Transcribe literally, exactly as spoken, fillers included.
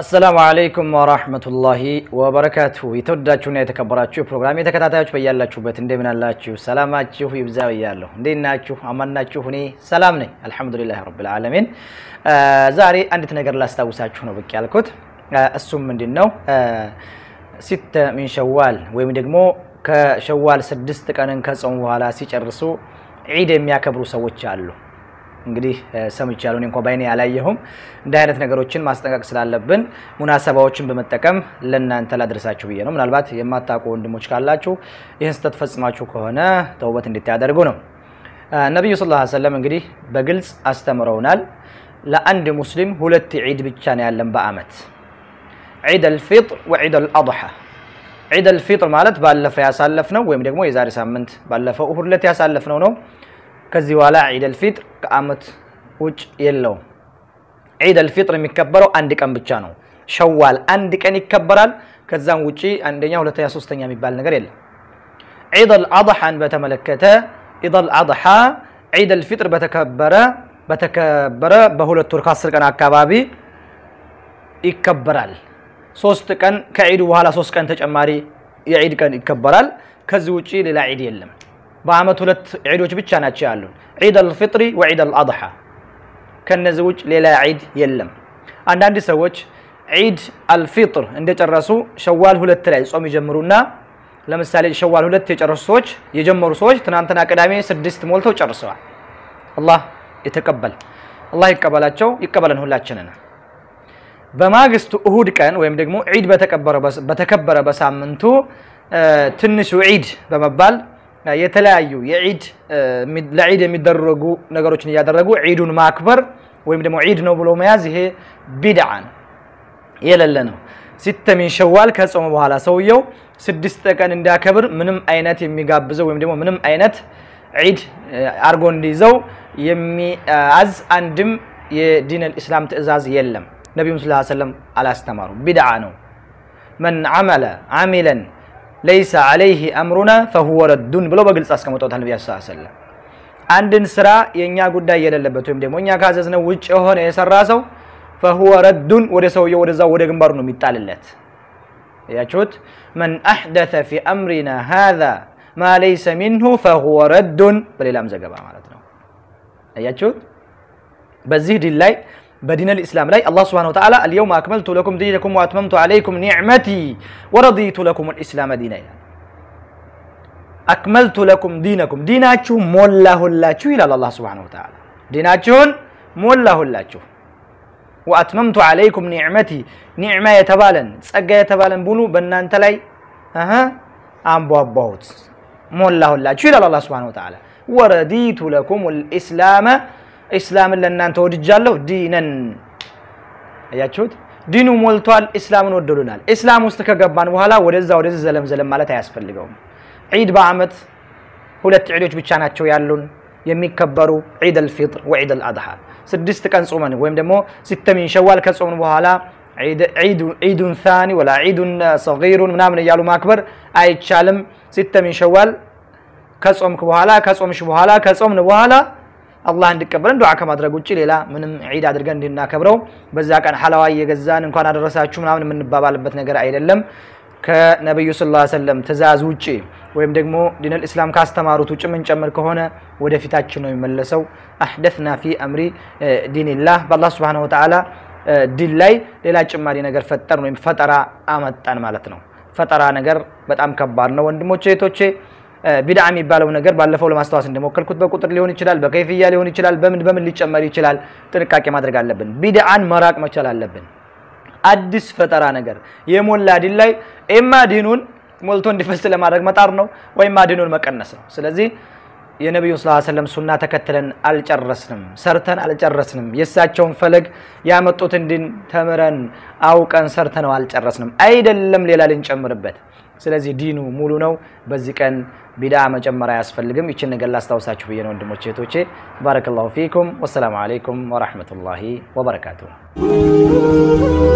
السلام عليكم ورحمة الله وبركاته. يتوداችሁና የተከበራችሁ ፕሮግራም የተከታታዮች በያላችሁበት እንደምን አላችሁ? ሰላማችሁ ይብዛው ይያለሁ። እንዴናችሁ? አማናችሁ? እኔ ሰላም ነኝ አልহামዱሊላህ ረብል ዓለሚን። ዛሬ አንዲት ነገር ላስታውሳችሁ ነው ብቅ ያልኩት። እሱም ምንድነው? ሲተ ሚን ሸዋል ወይም ደግሞ ከሸዋል ስድስት ቀንን ከጾም በኋላ ሲጨርሱ ዒድ የሚያከብሩ ሰዎች አሉ። እንግዲህ ሰምቻለሁ እንኳን ባይኔ ያላየሁም እንደ አይነት ነገሮችን ማስጠንቀቅ ስላለብን ሙናሰባዎችን በመጠቀም ለእናንተ ላድርሳችሁ ብዬ ነው። ምናልባት የማታውቁ ወንድሞች ካላችሁ ይህን ስተፈጽማችሁ ከሆነ ተውበት እንድታደርጉ ነው። ነብዩ ሰለላሁ ዐለይሂ ወሰለም እንግዲህ በግልጽ አስተምረውናል። ለአንድ ሙስሊም ሁለት ዒድ ብቻ ነው ያለን በአመት ዒድ አልፊጥር ወዒድ አልአድሃ። ዒድ አልፊጥር ማለት ባለፈው ያሳለፍነው ወይም ደግሞ የዛሬ ሳምንት ባለፈው እሁድ ዕለት ያሳለፍነው ነው። ከዚህ በኋላ ዒድ አልፊጥር ከአመት ውጭ የለው። ዒድ አልፊጥር የሚከበረው አንድ ቀን ብቻ ነው። ሸዋል አንድ ቀን ይከበራል። ከዛም ውጪ አንደኛ ሁለተኛ ሶስተኛ የሚባል ነገር የለም። ዒድ አልአድሃን በተመለከተ ዒድ አልአድሃ ዒድ አልፊጥር በተከበረ በተከበረ በሁለት ወር ከአስር ቀን አካባቢ ይከበራል። ሶስት ቀን ከዒዱ በኋላ ሶስት ቀን ተጨማሪ የዒድ ቀን ይከበራል። ከዚህ ውጪ ሌላ ዒድ የለም። በአመት ሁለት ዒዶች ብቻ ናቸው ያሉን ዒድ አልፊጥር ወዒድ አልአድሃ። ከነዚህ ውጭ ሌላ ዒድ የለም። አንዳንድ ሰዎች ዒድ አልፊጥር እንደጨረሱ ሸዋል ሁለት ላይ ጾም ይጀምሩና ለምሳሌ ሸዋል ሁለት የጨረሱ ሰዎች የጀመሩ ሰዎች ትናንትና ቅዳሜ ስድስት ሞልተው ጨርሰዋል። አላህ ይተቀበል አላህ ይቀበላቸው ይቀበለን ሁላችንን። በማግስቱ እሁድ ቀን ወይም ደግሞ ዒድ በተከበረ በተከበረ በሳምንቱ ትንሹ ዒድ በመባል የተለያዩ የዒድ ለዒድ የሚደረጉ ነገሮችን ያደረጉ ዒዱን ማክበር ወይም ደግሞ ዒድ ነው ብሎ መያዝ ይሄ ቢድዓ ነው የሌለ ነው። ሲተ ሚን ሸዋል ከጾም በኋላ ሰውየው ስድስት ቀን እንዲያከብር ምንም አይነት የሚጋብዘው ወይም ደግሞ ምንም አይነት ዒድ አርጎ እንዲይዘው የሚያዝ አንድም የዲን الاسلام ትእዛዝ የለም። ነብዩ ሰለላሁ ዐለይሂ ወሰለም አላስተማሩ ቢድዓ ነው። من عمل عاملا ليس عليه امرنا فهو رد ብሎ በግልጽ አስቀምጠውታል ነብዩ ሰለላሁ ዐለይሂ ወሰለም። አንድን ስራ የኛ ጉዳይ የሌለበት ወይም ደግሞ እኛ ካዘዝነው ውጭ ሆነ የሰራ ሰው فهو رد ወደ ሰውየው ወደዛው ወደ ግንባሩ ነው የሚጣልለት። ያችሁት من احدث في امرنا هذا ما ليس منه فهو رد በሌላም ዘገባ ማለት ነው። ያችሁት በዚህ ዲን ላይ بدين الإسلام لا الله سبحانه وتعالى اليوم أكملت لكم دينكم وأتممت عليكم نعمتي ورضيت لكم الإسلام دينا. أكملت لكم دينكم ديناتكم مولاه الله إلى الله سبحانه وتعالى ديناتكم مولاه الله وأتممت عليكم نعمتي نعمة يتبالن سجى يتبالن بنو بنان تلاي أها عم بوابوت مولاه الله إلى الله سبحانه وتعالى ورضيت لكم الإسلام اسلام ለእናንተ ወድጃለሁ ዲነን። አያችሁት ዲኑ ሞልቷል እስላምን ወደሉናል። እስላም ውስጥ ከገባን በኋላ ወደዛ ወደዚህ ዘለም ዘለም ማለት አያስፈልገውም። ዒድ በአመት ሁለት ዒዶች ብቻ ናቸው ያሉን የሚከበሩ ዒድ አልፊጥር ወዒድ አልአድሃ። ስድስት ቀን ጾመን ወይም ደግሞ ሲተ ሚን ሸዋል ከጾምን በኋላ ዒድ ዒድ ዒዱን ثاني ወላ ዒዱን صغير ምናምን ያሉ ማክበር አይቻልም። ሲተ ሚን ሸዋል ከጾምክ በኋላ ከጾምሽ በኋላ ከጾምን በኋላ አላህ እንድቀበለን ዱዓ ከማድረግ ውጪ ሌላ ምንም ዒድ አድርገን እንድናከብረው በዛ ቀን ሐላዋ እየገዛን እንኳን አደረሳችሁ ምናምን የምንባባልበት ነገር አይደለም። ከነብዩ ሰለላሁ ዐለይሂ ወሰለም ትእዛዝ ውጪ ወይም ደግሞ ዲን الاسلام ካስተማሩት ውጪ ምን ጨምር ከሆነ ወደፊታችን ነው የሚመለሰው። አህደثنا في امر دين الله بالله سبحانه وتعالى ዲን ላይ ሌላ ጭማሪ ነገር ፈጠር ነው ፈጠራ አመጣን ማለት ነው። ፈጠራ ነገር በጣም ከባድ ነው ወንድሞቼ እህቶቼ። ቢድዓ የሚባለው ነገር ባለፈው ለማስተዋወስ እንደሞከልኩት በቁጥር ሊሆን ይችላል በከይፍያ ሊሆን ይችላል በምን በምን ሊጨመር ይችላል። ጥንቃቄ ማድረግ አለብን። ቢድዓን መራቅ መቻል አለብን። አዲስ ፈጠራ ነገር የሞላ ዲን ላይ እማ ዲኑን ሞልቶ እንዲፈስ ለማድረግ መጣር ነው ወይም ዲኑን መቀነስ ነው። ስለዚህ የነብዩ ሰለላሁ ዐለይሂ ወሰለም ሱና ተከትለን አልጨረስንም ሰርተን አልጨረስንም። የሳቸውን ፈለግ ያመጡትን ዲን ተምረን አውቀን ሰርተን አልጨረስንም አይደለም ሌላ ልንጨምርበት። ስለዚህ ዲኑ ሙሉ ነው። በዚህ ቀን ቢድዓ መጨመር አያስፈልግም። እቺን ነገር ላስታውሳችሁ ብዬ ነው ወንድሞቼ እህቶቼ። ባረከላሁ ፊኩም ወሰላሙ አለይኩም ወራህመቱላሂ ወበረካቱሁ።